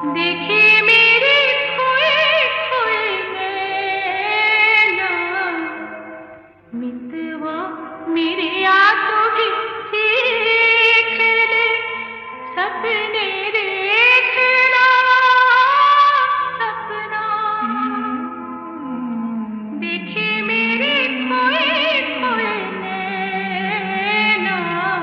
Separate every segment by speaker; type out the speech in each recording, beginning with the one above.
Speaker 1: देखी मेरी खोए खोए नैना, मितवा मेरे आंसू भी सीख ले, सपने देखना सपना। देखी मेरी खोए खोए नैना,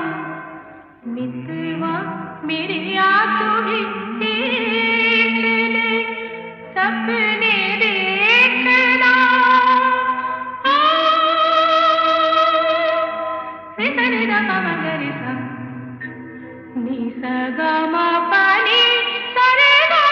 Speaker 1: मितवा मेरे आंसू भी सीख ले, सपने देखना। रे सा रे गा मा मा गा रे सा, नी सा गा मा पा नी सा रे गा।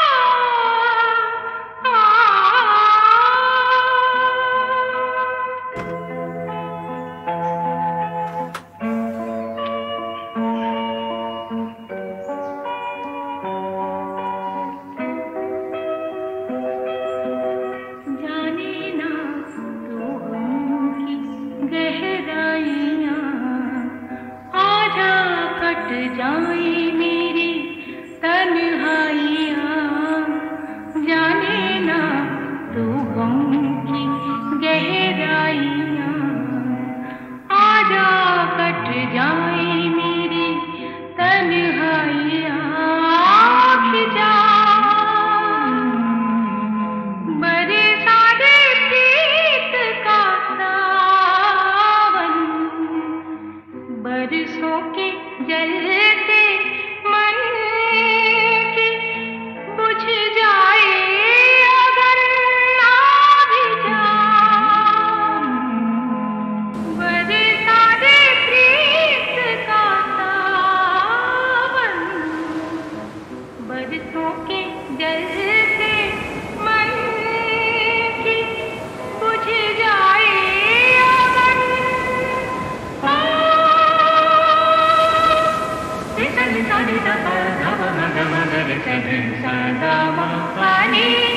Speaker 1: जाने ना तू हमकी गहराइयाँ, आजा कट जाए मेरी तन्हाइयाँ। जाने ना तू हमकी गहराइयाँ, आजा कट जाए मेरी तन्हाइयाँ। खिंचा बरसा दे प्रीत का सावन, बरसों के जलते मन की बुझ जाए अगर ना भी जान। बरसा दे प्रीत का सावन, बरसों के जलते मन की बुझ जाए अगर। रे सा रे सा रे सा पा धा पा मा गा मा गा रे सा रे सा गा मा पा नी।